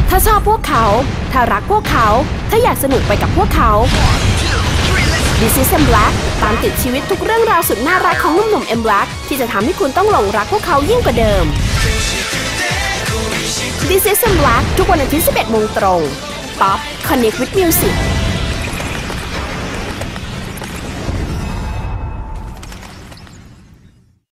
ถ้าชอบพวกเขาถ้ารักพวกเขาถ้าอยากสนุกไปกับพวกเขา This is M Black ตามติดชีวิตทุกเรื่องราวสุดน่ารักของหนุ่มๆ M Black ที่จะทำให้คุณต้องหลงรักพวกเขายิ่งกว่าเดิม This is M Black ทุกวันอาทิตย์ 11 โมงตรง Pop Connect with Music